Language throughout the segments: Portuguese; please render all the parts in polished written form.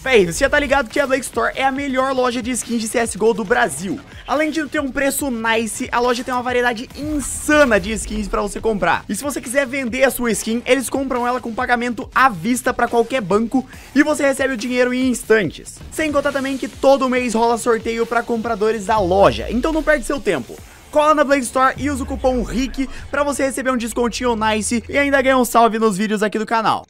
Véi, você já tá ligado que a Black Store é a melhor loja de skins de CSGO do Brasil. Além de ter um preço nice, a loja tem uma variedade insana de skins pra você comprar. E se você quiser vender a sua skin, eles compram ela com pagamento à vista pra qualquer banco e você recebe o dinheiro em instantes. Sem contar também que todo mês rola sorteio pra compradores da loja, então não perde seu tempo. Cola na Black Store e usa o cupom RIC pra você receber um descontinho nice e ainda ganhar um salve nos vídeos aqui do canal.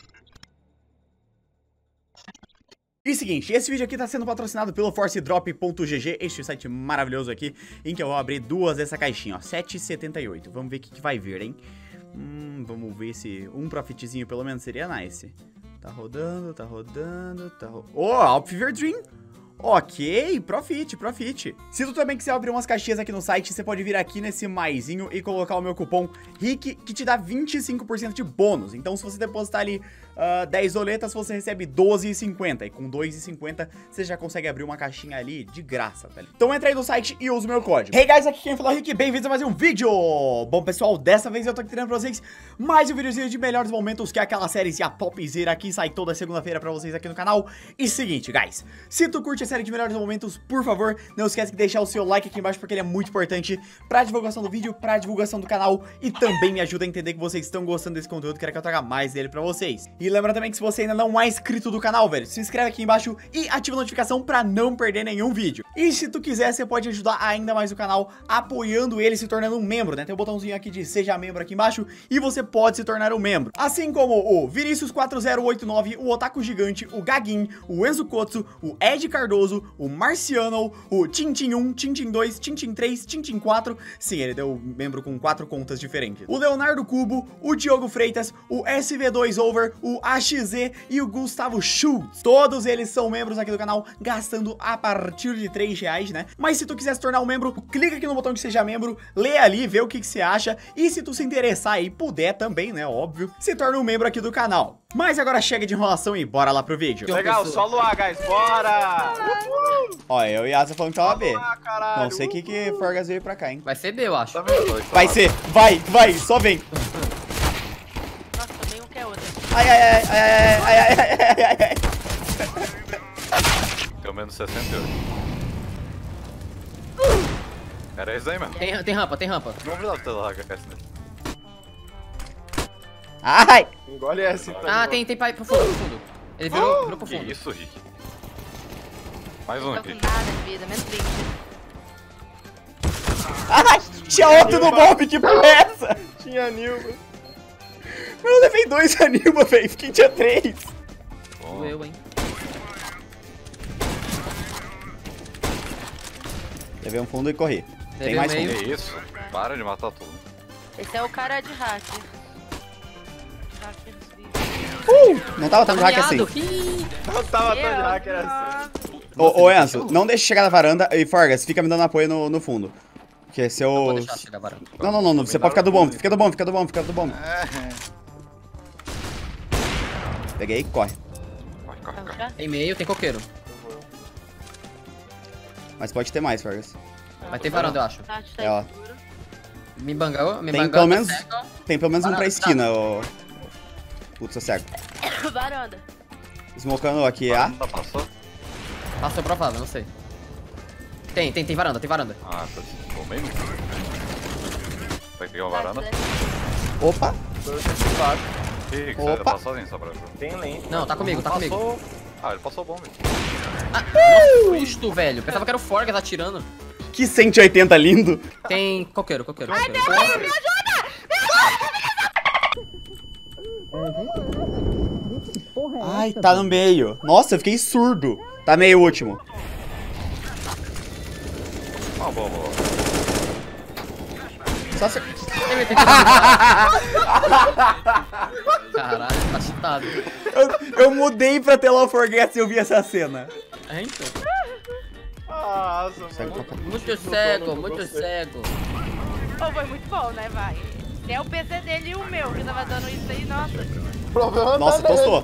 E seguinte, esse vídeo aqui tá sendo patrocinado pelo ForceDrop.gg, este site maravilhoso aqui, em que eu vou abrir duas dessa caixinha, ó, 7,78. Vamos ver o que vai vir, hein? Vamos ver se um profitzinho pelo menos seria nice. Tá rodando, tá rodando, tá rodando. Oh, Alp Fever Dream! Ok, profit. Se tu também quiser abrir umas caixinhas aqui no site, você pode vir aqui nesse maisinho e colocar o meu cupom RIC, que te dá 25% de bônus. Então se você depositar ali 10 doletas, você recebe 12,50. E com 2,50 você já consegue abrir uma caixinha ali de graça, tá? Então entra aí no site e usa o meu código. Hey guys, aqui quem falou é o Rick, bem-vindos a mais um vídeo. Bom pessoal, dessa vez eu tô aqui trazendo pra vocês mais um videozinho de melhores momentos, que é aquela sériezinha popzera que sai toda segunda-feira pra vocês aqui no canal. E seguinte, guys, se tu curte a série de melhores momentos, por favor, não esquece de deixar o seu like aqui embaixo, porque ele é muito importante pra divulgação do vídeo, pra divulgação do canal, e também me ajuda a entender que vocês estão gostando desse conteúdo, quero que eu traga mais dele pra vocês. E lembra também que se você ainda não é inscrito do canal, velho, se inscreve aqui embaixo e ativa a notificação pra não perder nenhum vídeo. E se tu quiser, você pode ajudar ainda mais o canal apoiando ele, se tornando um membro, né? Tem um botãozinho aqui de seja membro aqui embaixo e você pode se tornar um membro. Assim como o Vinicius4089, o Otaku Gigante, o Gagin, o Enzo Kotsu, o Ed Cardoso, o Marciano, o Tintin 1, Tintin 2, Tintin 3, Tintin 4. Sim, ele deu membro com 4 contas diferentes. O Leonardo Cubo, o Diogo Freitas, o SV2Over, o AXZ e o Gustavo Schultz. Todos eles são membros aqui do canal, gastando a partir de R$3, né? Mas se tu quiser se tornar um membro, clica aqui no botão de seja membro, lê ali, vê o que você acha. E se tu se interessar e puder também, né, óbvio, se torna um membro aqui do canal. Mas agora chega de enrolação e bora lá pro vídeo. Legal, solo A, guys, bora! Ó, eu e a Asa falando que tava B. Caralho. Não sei o que Forgas veio pra cá, hein? Vai ser B, eu acho. Tá vendo? Vai ser, vai, só vem. Nossa, também um quer outra. Ai. Pelo menos 68. Era isso aí, mano. Tem rampa, tem rampa. Não vou dar pra largar essa, né? Ai! Engole essa, então. Ah, tem pai pro fundo. Ele virou pro Que fundo. isso, Rick? Mais um Tô com aqui. nada de vida, menos 20. Ai! Tinha outro no Bob, que porra é essa? Tinha Nilma. Eu levei 2 Anilma, velho. Fiquei tinha 3. Eu, hein. Levei um fundo e corri. Tem Levei mais meio. fundo. Que isso? Para de matar tudo. Esse é o cara de hack. Não tava tão de hack assim. Ih, Não tava tão de hacker assim. Ô Enzo, não deixa chegar na varanda e Forgas, fica me dando apoio no fundo. Porque se eu... Vou deixar chegar varanda. Não, você pode ficar do bom, fica do bom. Peguei e corre. Corre. Tem meio, tem coqueiro. Mas pode ter mais, Forgas. Vai ter varanda, eu acho. Tá É, ó. seguro. Me bangou, Tem pelo menos, cego. tem pelo menos um pra Varanda, esquina, ô... Putz, eu cego. Varanda. Smocando aqui, A. Tá, passou? Passou provável, não sei. Tem varanda, tem varanda. Ah, tá. Bom, mesmo. Vai pegar uma varanda? Opa! Rick, Opa. você tá sozinho só pra ver. Tem lente. Não, tá comigo, tá comigo. Ah, ele passou bom, velho. Nossa, susto, velho. Pensava que era o Forgas atirando. Que 180 lindo! Tem coqueiro. Ai, Deus, me ajuda! Ai, tá no meio. Nossa, eu fiquei surdo. Tá meio último. Ah, boa. Só se... Caralho, tá cheatado. eu mudei pra ter lá o Forget e eu vi essa cena. É, então. Nossa, Segue pra cá. Muito cego. Oh, foi muito bom, né, vai? Tem o PC dele e o meu, que tava dando isso aí, nossa. Nossa, tostou.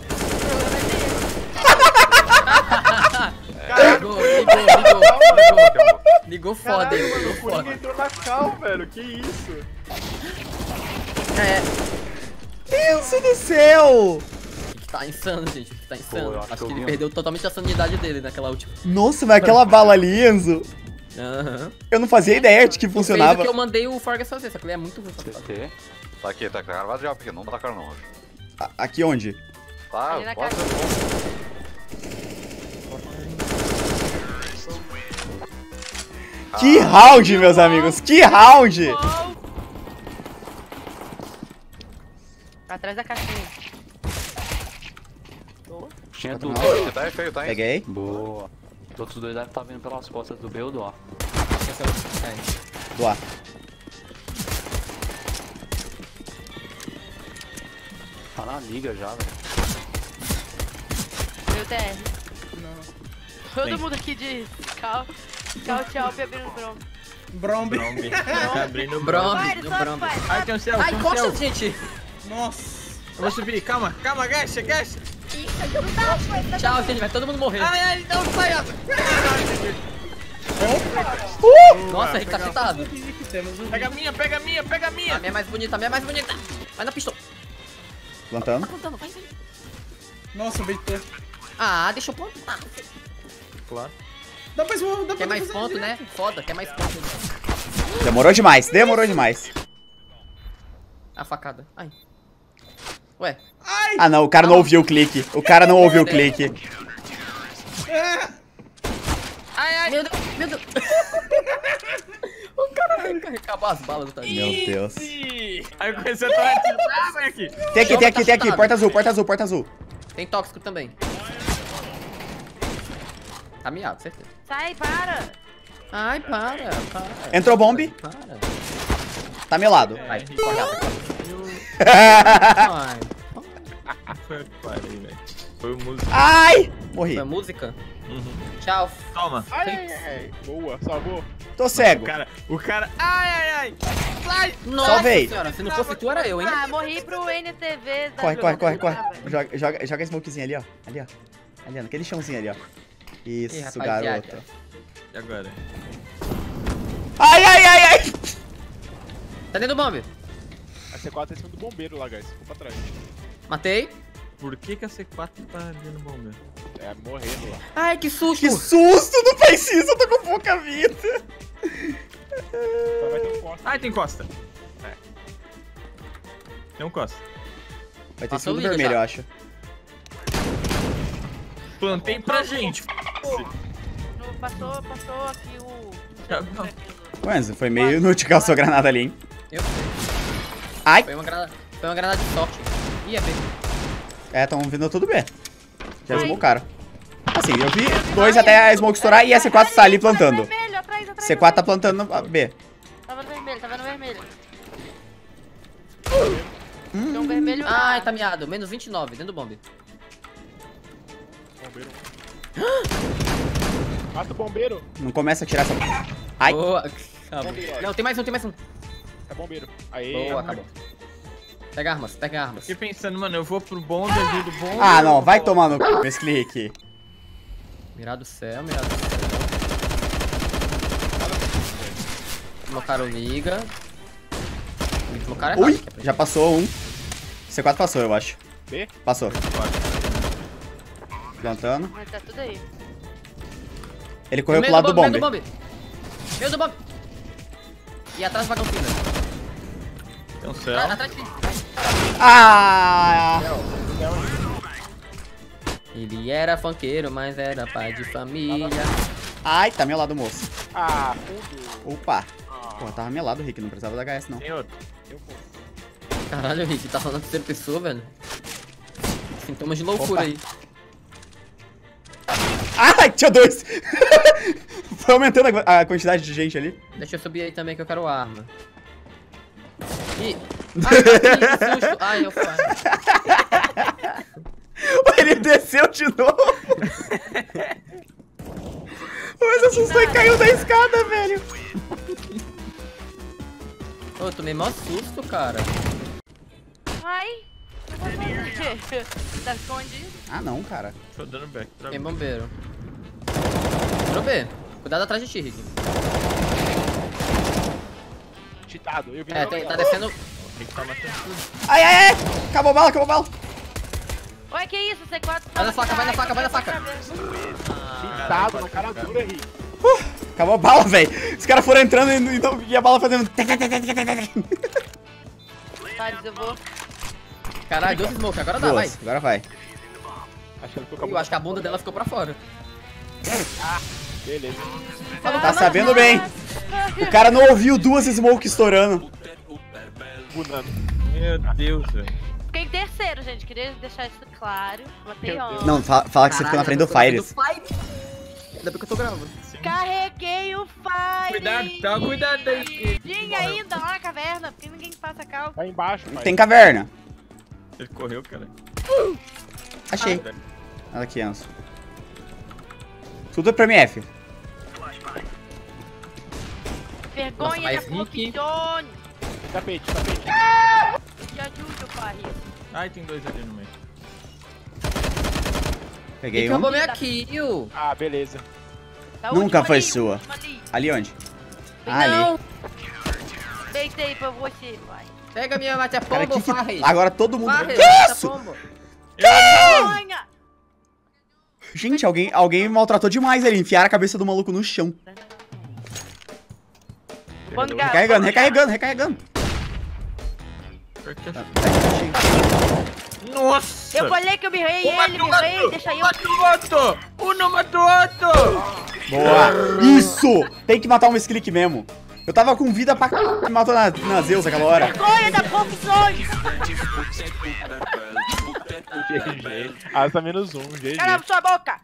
Ligou foda, hein? Ligou O Coringa foda. entrou na cal, velho. Que isso? É. Deus do céu! Tá insano, gente. Tá insano. eu acho Acho que eu que ele vi um. perdeu totalmente a sanidade dele naquela última. Nossa, mas aquela bala ali, Enzo. Aham. Eu não fazia ideia de que Fez funcionava. o que eu mandei o Fargas fazer, só que ele é muito ruim. CT. Tá aqui, tá gravado já, porque não tá cara não, acho. Aqui onde? Tá, Ali na quase. Que round, meus amigos, que round! Gol. Atrás da caixinha. Tinha tudo. tudo. Tá feio, tá, hein? Peguei. Boa. Os outros dois devem estar vindo pelas costas do B ou do A. Do A. Tá na liga já, velho. Meu TR. Todo mundo aqui diz tchau, abrindo o bronco. Brombe. Abrindo o Brombe, Vai, ele no sobe, Brombe. vai. Ai, tem um céu, Ai, tem um costa, céu. gente. Nossa. Eu vou subir, calma, agacha. Tchau, gente, vai todo mundo morrer. Ai, não, sai, ó. Nossa, Rick tá fitado. Pega a minha. A minha é mais bonita, Vai na pistola. Plantando. Tá plantando, vai. Nossa, beitou. Ah, deixa eu plantar. Claro. Dá pra dá Quer pra mais fazer ponto, direito. né? Foda, quer mais ponto. Demorou demais, demorou demais. A facada. Ai. Ué. Ah não, o cara não ouviu o clique. O cara não ouviu o clique. Meu Deus. O cara acabou as balas do Tadinho. Meu Deus. Aí eu comecei a tomar tiro. Ah, vem aqui. Tem aqui. Porta azul. Tem tóxico também. Tá miado, certeza. Sai, para. Ai, para. Entrou bomb. Para. Tá melado. Vai, corre rápido. Ai. Foi, parei, velho. Foi o músico. Ai! Morri. Foi a música? Tchau. Toma. Boa, salvou. Tô cego. O cara. Ai. Sai. Nossa Salvei. senhora, se não fosse tu, era eu, hein? Ah, morri pro NTV. da Corre. Ah, velho. Joga a smokezinha ali, ó. Ali, ó, naquele chãozinho ali, ó. Isso, rapaziada. garoto. E agora? Ai! Tá dentro do bombe. A C4 tá em cima do bombeiro lá, guys. Ficou pra trás. Matei. Por que a C4 tá ali no bombeiro? É, morrendo lá. Ai, que susto. Que susto! Não faz isso, eu tô com pouca vida. Só vai ter um poste. Ai, tem costa. Tem um costa. Vai ter Passou segundo liga vermelho, já. eu acho. Plantei pra gente. Passou aqui o... Tá bom. Ô, Enzo, foi meio inútil que a sua granada ali, hein? Eu sei. Ai! Foi uma granada de sorte. Ih, é B. É, tão vindo tudo B. Já smocaram. Assim, eu vi dois até a smoke estourar e a C4 tá ali plantando. Vermelho, atrás. C4 tá plantando no B. Tava no vermelho. Tem um vermelho lá. Ai, tá miado. Menos 29, dentro do bombe. Bombeiro. Mata o bombeiro. Não começa a tirar essa... Ai! Boa. Acabou. Bombeiro. Não, tem mais um. É bombeiro. Aí. Boa, acabou. Pega armas. Fiquei pensando, mano, eu vou pro bonde, ajudo o bonde. Ah, não, vai tomar no cu esse clique. Mirar do céu. Colocaram liga. Colocaram Ui, errado, que é pra já passou um. C4 passou, eu acho. B? Passou. Plantando. Mas tá tudo aí. Ele correu pro Meio lado do bombe. Meio do bombe. E atrás do vagão cinza. Tem um céu. Atrás de ti. Ah! Ele era funkeiro, mas era pai de família. Ai, tá melado, moço. Ah, fundo. Opa. Porra, tava melado o Rick, não precisava da HS, não. Tem outro. Eu vou. Caralho, Rick, tá falando de terceira pessoa, velho. Sintomas de loucura Opa. aí. Ai, tinha dois! Foi aumentando a quantidade de gente ali. Deixa eu subir aí também que eu quero arma. Ih! Ai, que susto! Ai, eu fui. Ele desceu de novo. Mas assustou e caiu da escada, velho. Ô, eu tomei mó susto, cara. Ai. Não vou fazer. Tá escondido. Ah, não, cara. Tô dando back. Tem bombeiro. Quero ver. Cuidado atrás de ti, Rick. Cheatado. Eu vi Tá descendo. Tem que tá matando tudo. Ai! Acabou bala. Oi, que isso? C4 Vai na faca, vai na faca, vai na faca. Cheatado na cara dura, Henrique. Acabou a bala, velho. Os caras foram entrando e a bala fazendo... Thales, eu vou. Caralho, 2 smoke, agora dá, vai. Agora vai. Acho que ele ficou Eu acho que a bunda dela ficou pra fora. Beleza. Tá sabendo bem. O cara não ouviu 2 smoke estourando. Bunando. Meu Deus, velho. Fiquei em terceiro, gente. Queria deixar isso claro. Matei Meu Deus. 11. Não, fala que você ficou na frente do Fires. Ainda bem que eu tô gravando. Carreguei o Fire. Cuidado, tá, cuidado aí. Tinha ainda lá na caverna, porque ninguém passa calma. Tá embaixo, pai. Tem caverna. Ele correu, cara. Achei. Olha aqui, Enzo. Tudo é pra MF. Vergonha Nossa, mas da Rick- profissão. Tapete, tapete. Te ajude, pai. Ai, tem 2 ali no meio. Peguei Acabou um. minha kill. Ah, beleza. Tá, Nunca última foi ali, sua. última ali. Ali onde? Ah, ali. Não, Deitei pra você, pai. pega minha mate a Cara, pombo, que Farris. agora todo mundo... Farris, Que mate a isso? pombo. Vergonha! Gente, alguém maltratou demais ali. Enfiaram a cabeça do maluco no chão. Quando Recarregando, recarregando, recarregando. Pior que Tá, achei. Nossa! Eu falei que eu mirrei ele, mirrei, deixa eu. Matou outro! Uno matou outro! Boa! Isso! Tem que matar um Sklick mesmo. Eu tava com vida pra c... que matou na Zeus aquela hora. Vergonha da profissão! GG. Ah, tá menos um, GG. Caramba, sua boca!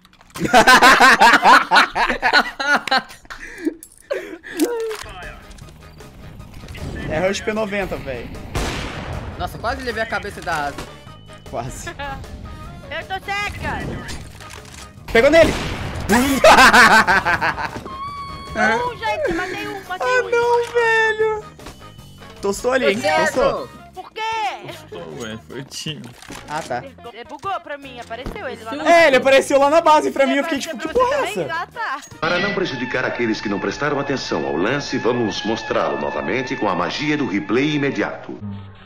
É Rush P90, velho. Nossa, quase levei a cabeça da asa. Quase. Eu tô seca! Pegou nele! Não, gente, matei um, matei um. Não, velho! Tostou ali, hein? Tostou. Por quê? Ué, foi o time. Ah, tá. Bugou pra mim, apareceu ele lá na É, ele apareceu lá na base pra mim, eu fiquei tipo, que Apareceu pra porra é você essa? também? Ah, tá. Para não prejudicar aqueles que não prestaram atenção ao lance, vamos mostrá-lo novamente com a magia do replay imediato.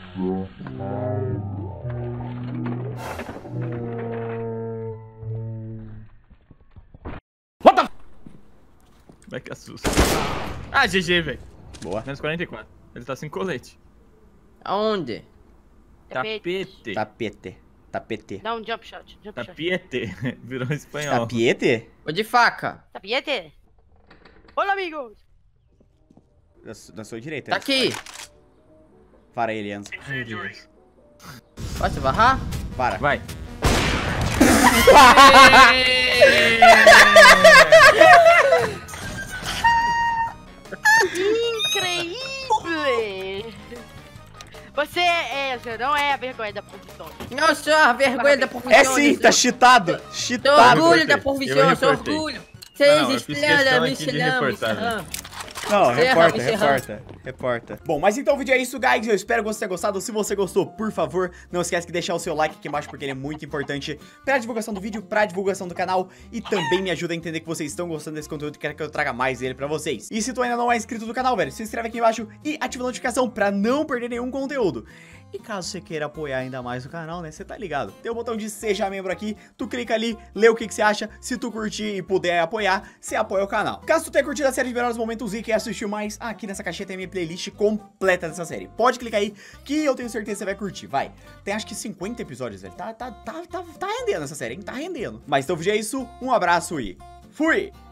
Como é que assusta? Ah, GG, velho. Boa. Menos 44. Ele tá sem colete. Aonde? Tapete. Tapete. Tapete. Dá um jump shot, jump shot. Tapete. Virou em espanhol. Tapiete? Vou de faca. Tapiete? Olá, amigos! Da sua direita. Tá Enzo. aqui. Para ele, Enzo. Meu Deus. Pode barrar? Para. Vai. Incrível! Você não é a vergonha da profissão. Não sou a vergonha da profissão. É sim, tá cheatado. Sou Cheatado. orgulho da Eu profissão, sou reportei. orgulho. Não, eu Vocês fiz estrela, questão me aqui de ensinamos. reportar, velho. Não, Encerra, reporta. Bom, mas então o vídeo é isso, guys. Eu espero que você tenha gostado. Se você gostou, por favor, não esquece de deixar o seu like aqui embaixo, porque ele é muito importante pra divulgação do vídeo, pra divulgação do canal, e também me ajuda a entender que vocês estão gostando desse conteúdo e querem que eu traga mais dele pra vocês. E se tu ainda não é inscrito no canal, velho, se inscreve aqui embaixo e ativa a notificação pra não perder nenhum conteúdo. E caso você queira apoiar ainda mais o canal, né, você tá ligado? Tem o botão de seja membro aqui, tu clica ali, lê o que você acha. Se tu curtir e puder apoiar, você apoia o canal. Caso tu tenha curtido a série de melhores momentos e quer assistir mais, aqui nessa caixinha tem a minha playlist completa dessa série. Pode clicar aí, que eu tenho certeza que você vai curtir, vai. Tem acho que 50 episódios, velho. Tá rendendo essa série, hein? Tá rendendo. Mas então o vídeo é isso, um abraço e fui!